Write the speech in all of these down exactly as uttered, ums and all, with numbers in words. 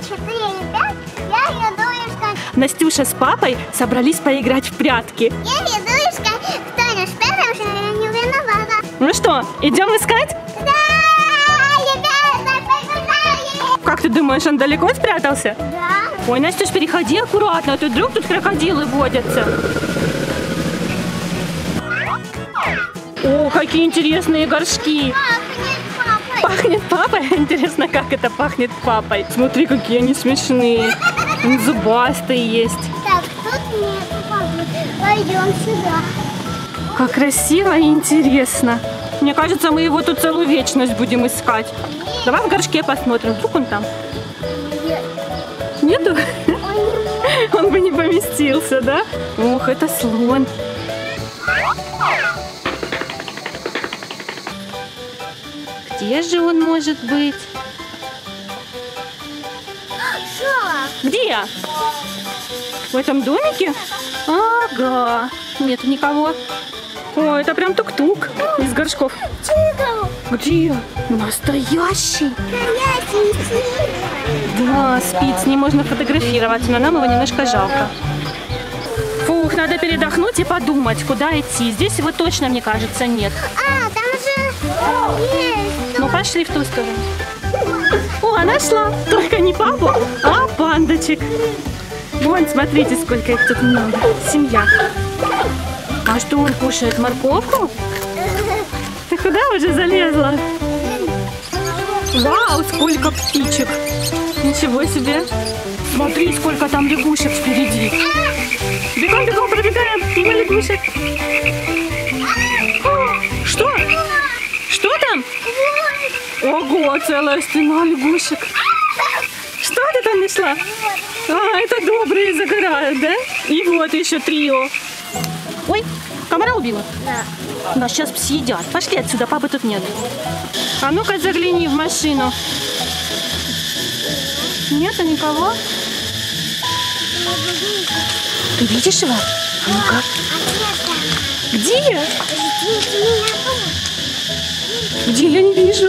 ребят, я Ядушка. Настюша с папой собрались поиграть в прятки. Я Ядушка. Кто наш первый, что я не виновата. Ну что, идем искать? Да, ребята, побежали. Как ты думаешь, он далеко спрятался? Да. Ой, Настюш, переходи аккуратно, а то вдруг тут крокодилы водятся. О, какие интересные горшки. Пахнет папой. Пахнет папой? Интересно, как это пахнет папой. Смотри, какие они смешные. Зубастые есть. Так, тут нету папы. Пойдем сюда. Как красиво и интересно. Мне кажется, мы его тут целую вечность будем искать. Давай в горшке посмотрим, вдруг он там. Нету? Он бы не поместился, да? Ух, это слон. Где же он может быть? Что? Где? В этом домике? Ага. Нет никого. О, это прям тук-тук из горшков. Тигр. Где? Настоящий. Настоящий тигр. Да, спит, с ним можно фотографироваться, но нам его немножко жалко. Фух, надо передохнуть и подумать, куда идти. Здесь его точно, мне кажется, нет. А, там же есть. Ну, пошли в ту сторону. О, нашла. Только не папу, а пандочек. Вон, смотрите, сколько их тут много. Семья. А что, он кушает морковку? Ты куда уже залезла? Вау, сколько птичек. Ничего себе. Смотри, сколько там лягушек впереди. Бегом, бегом, пробегаем. Мимо лягушек. О, что? Что там? Ого, целая стена лягушек. Что ты там нашла? А, это добрые загорают, да? И вот еще трио. Ой, комара убила? Да. Нас сейчас съедят. Пошли отсюда, папы тут нет. А ну-ка загляни в машину. Нету никого? Ты видишь его? А ну-ка. Где? Где? Я не вижу.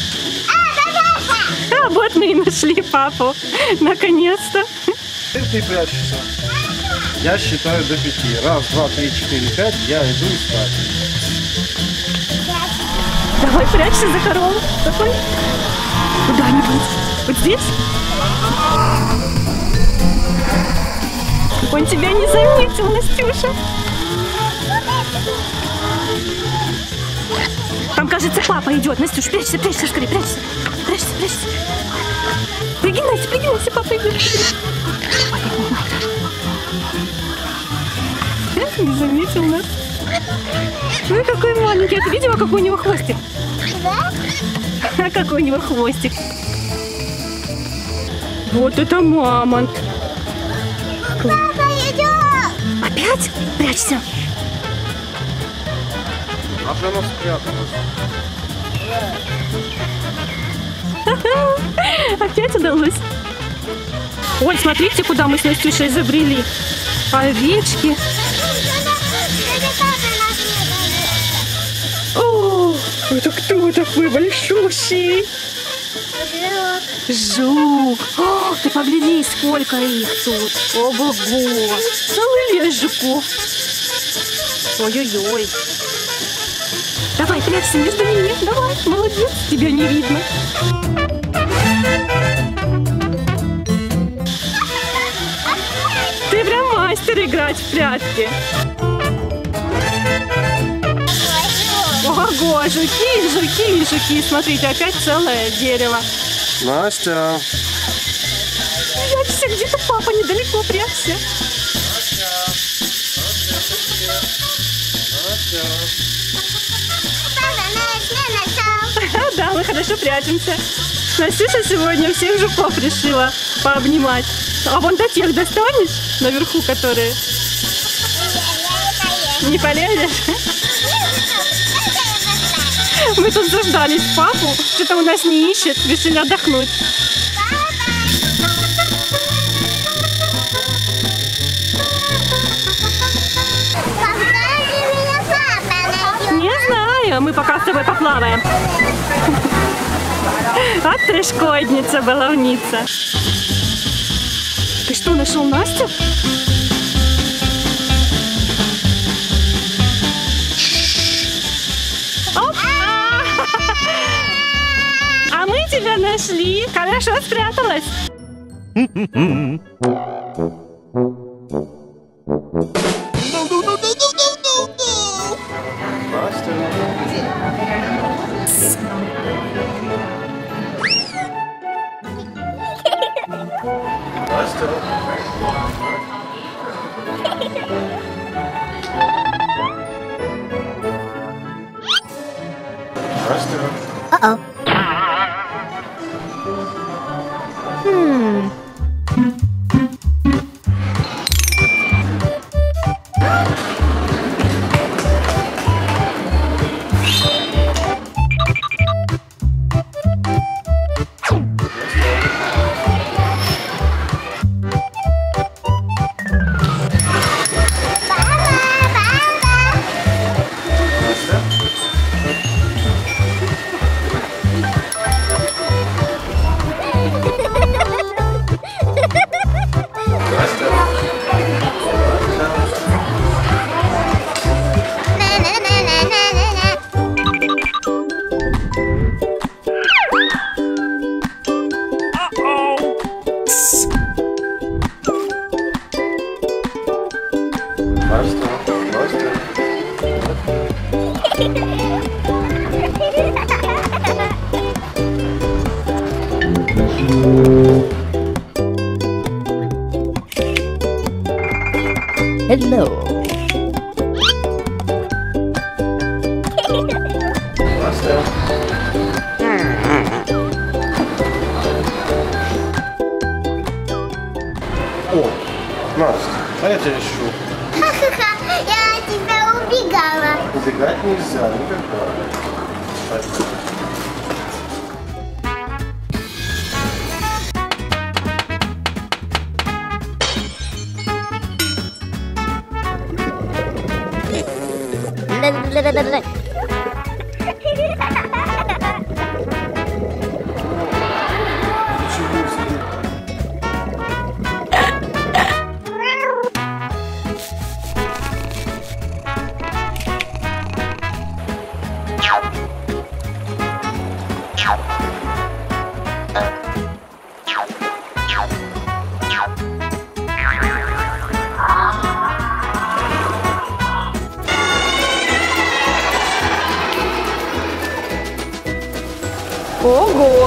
А, вот мы и нашли папу. Наконец-то. Ты прячешься. Я считаю до пяти. Раз, два, три, четыре, пять. Я иду искать. Давай прячься за корову. Какой? Куда-нибудь. Вот здесь? Он тебя не заметил, Настюша. Там, кажется, папа идет. Настюш, прячься, прячься, скорее, прячься. Прячься, прячься. Прыгай, Настя, прыгай, Настя, папа идет. Не заметил нас. Ой, какой маленький. А ты видела, какой у него хвостик? Да? А какой у него хвостик? Вот это мамонт. Папа идет. Опять? Прячься. А же оно спряталось. Опять удалось. Ой, смотрите, куда мы с Настюшей забрели. Овечки. О, это кто такой большущий? Жук. О, ты погляди, сколько их тут. Ого-го. Целый лес жуков. Ой-ой-ой. Давай, прячься между ними. Давай, молодец. Тебя не видно. Ты прям мастер играть в прятки. Ого, жуки, жуки, жуки. Смотрите, опять целое дерево. Настя. Прячься, где-то папа недалеко, прячься. Настя. Папа, наш нашел. Да, мы хорошо прячемся. Настюша сегодня всех жуков решила пообнимать. А вон до тех достанешь, наверху, которые... Не полезешь? Мы тут заждались папу, что-то у нас не ищет, решили отдохнуть. Не знаю, мы пока с тобой поплаваем. А ты шкодница, баловница. Ты что, нашел Настю? Оп! А мы тебя нашли. Хорошо спряталась. Uh-oh. Hmm. Hello. О, Настя, а я тебя ищу. Ха-ха-ха, я от тебя убегала. Убегать нельзя, никогда. Ла-ла-ла-ла-ла. Ого!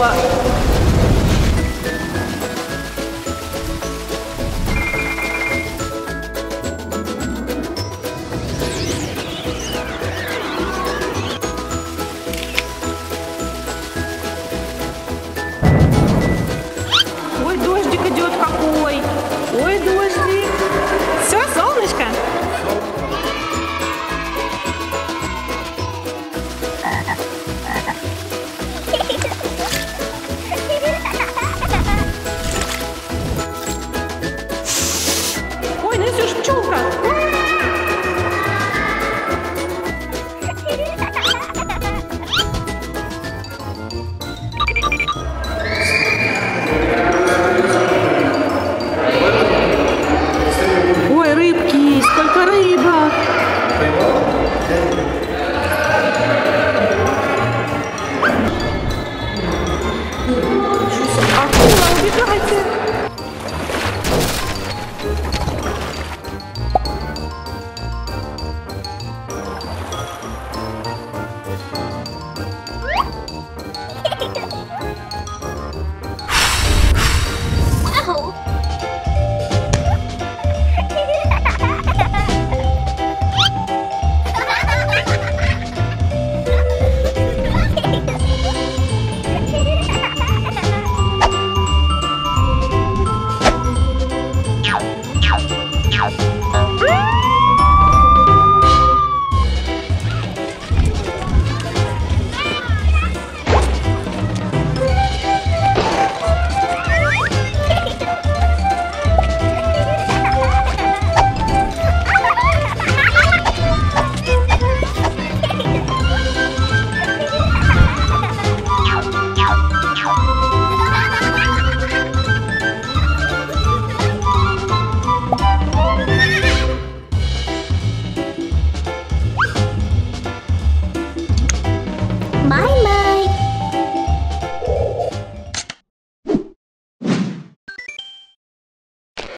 Ой, дождик идет какой! Ой, дождик! Все, солнышко? Ой, Настюш, пчелка!